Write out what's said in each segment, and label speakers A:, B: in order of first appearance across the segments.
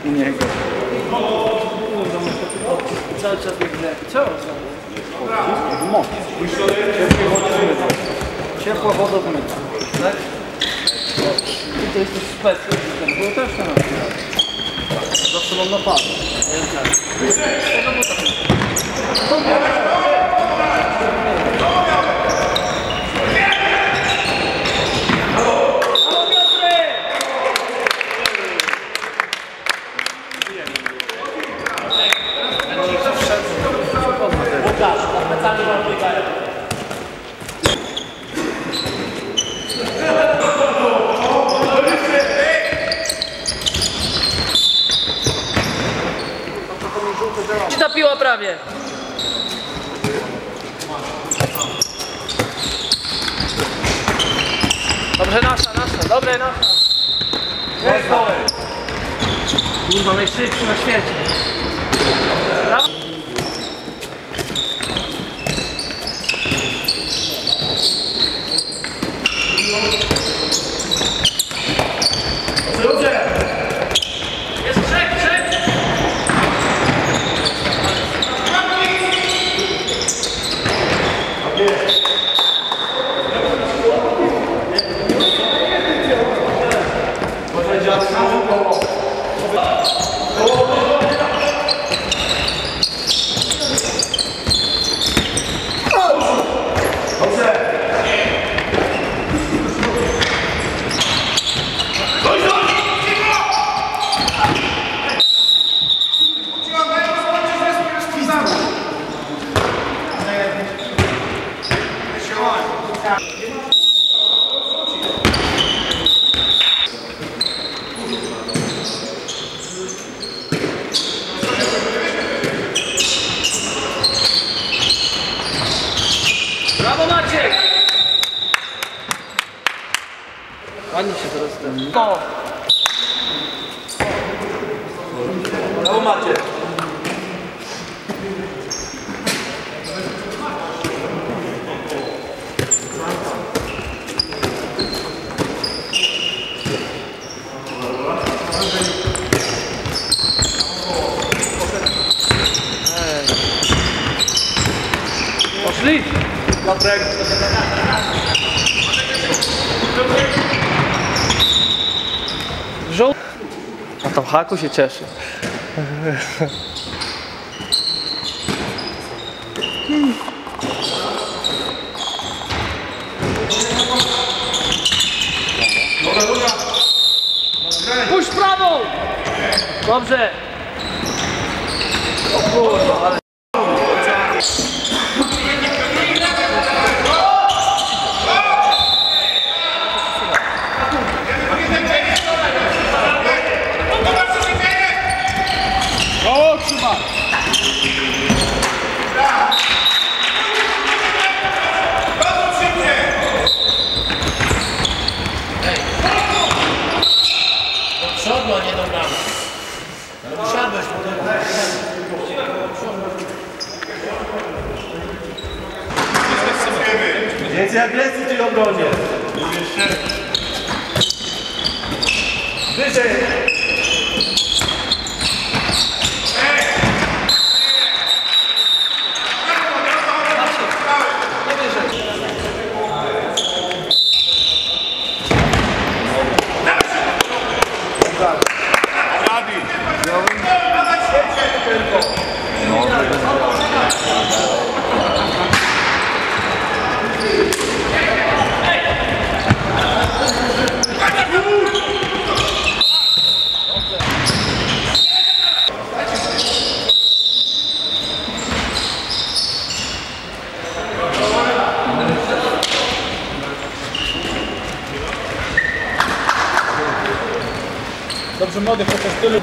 A: niego. Cały czas nie gra. Co? Ciepła woda w myciu. Tak? I to jest też specjalnie. Było też na nas. Zawsze mam napad.
B: Ta piła prawie. Dobrze, nasza, dobre, nasza. Kurwa, najszybszy na świecie. Brawo. Jest trzech. Brawo Maciek! Ładnie się teraz ten...
A: Brawo Maciek!
B: Poszli!
A: Piotrek!
B: Żółt! A tam Haku się cieszy. Puść prawą! Dobrze! O kurwa, ale...
A: O, trzyma!
C: Do przodu, a nie do bramy. Usiadłeś,
A: Więcej agresji w tej obronie! Wyżej! Dobrze, młody, chociaż tylu.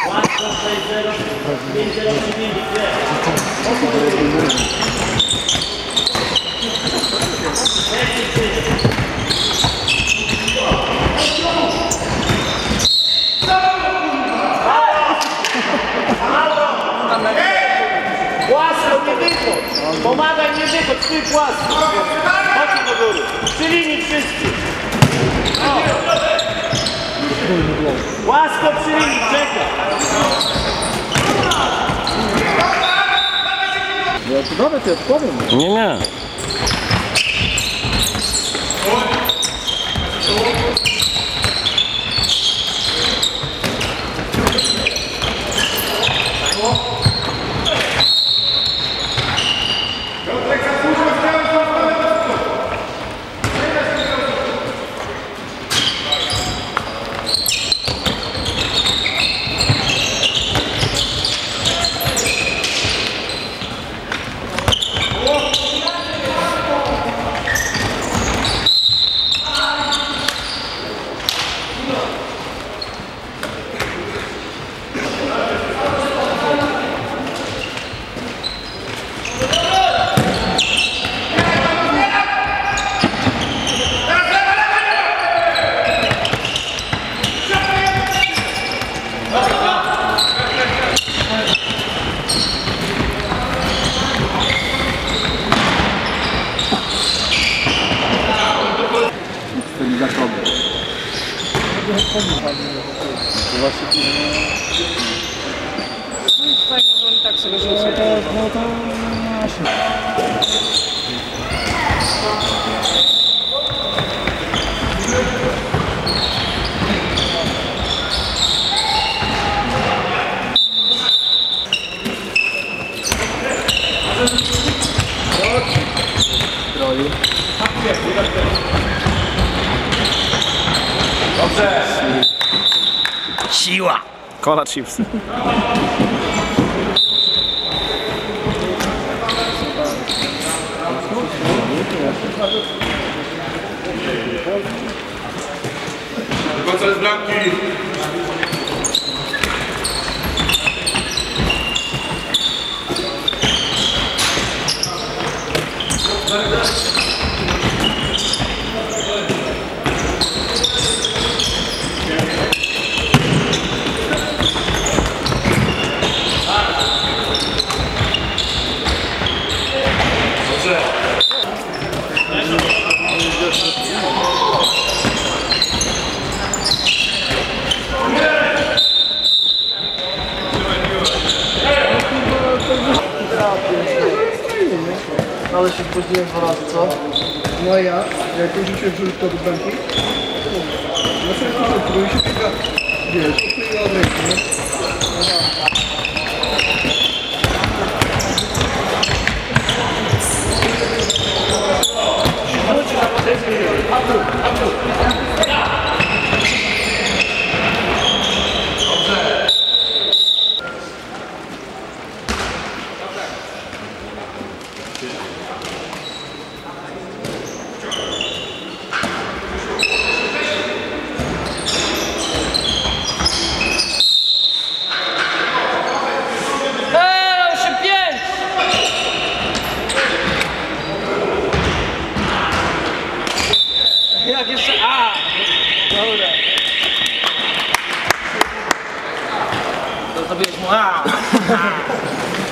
C: Płasko, nie wychodź! Pomagaj, nie wychodź, stój płasko! Chodźcie do góry! Przy linii wszyscy! Płasko przy linii, czekaj.
A: Ja to nawet ja odpowiem.
D: Nie, nie.
A: Za kogo?
B: Fajnie, że oni tak sobie rzucą.
A: No to właśnie.
D: Siła! Cola chipsy.
E: Wychodzę z bramki.
B: Ale się spóźniłem 2 razy, co?
A: No a ja, jak rzuciłem żółtko do bramki, na przykład próbuję się biega, wiesz, odkleiła od ręki, nie?
B: Jak jeszcze... A! Dobra. To zrobiłeś mu... A!